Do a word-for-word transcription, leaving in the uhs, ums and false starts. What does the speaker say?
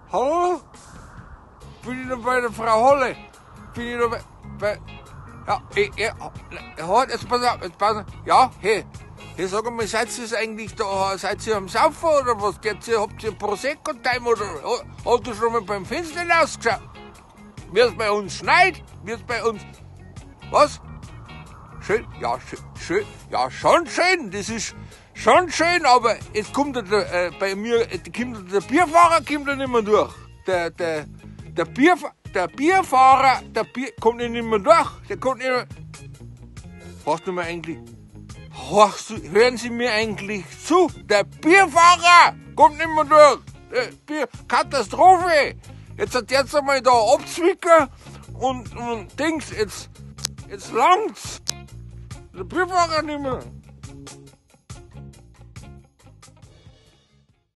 Hallo? Bin ich noch bei der Frau Holle? Bin ich noch bei... bei ja, ich, ich, ja, jetzt pass auf, jetzt pass auf. Ja, hey, hey, sag mal, seid ihr eigentlich da, seid ihr am Saufen oder was? Geht's ihr, habt ihr Prosecco-Time oder hast du schon mal beim Fenster rausgeschaut? Wie es bei uns schneit, wie es bei uns... Was? Schön, ja, schön, schön, ja, schon schön, das ist schon schön, aber jetzt kommt der, äh, bei mir, äh, kommt der Bierfahrer kommt da nicht mehr durch. Der, der, der, Bierf der Bierfahrer, der Bier, kommt nicht mehr durch, der kommt nicht mehr... Hast du mir eigentlich... Hast du, hören Sie mir eigentlich zu? Der Bierfahrer kommt nicht mehr durch. Der Bier, Katastrophe. Jetzt hat jetzt einmal da abzwicken und, und Dings, jetzt, jetzt langt's. Der Bierfahrer nicht mehr.